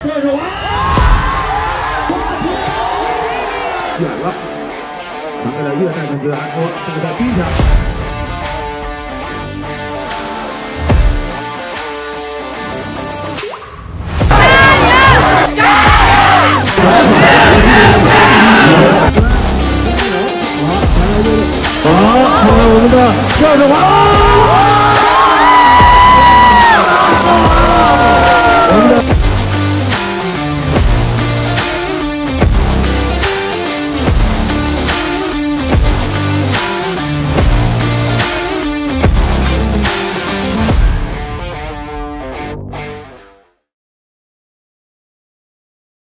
这是我。远了，传给了越南的子安，这个在逼抢。好，看看我们的这是我。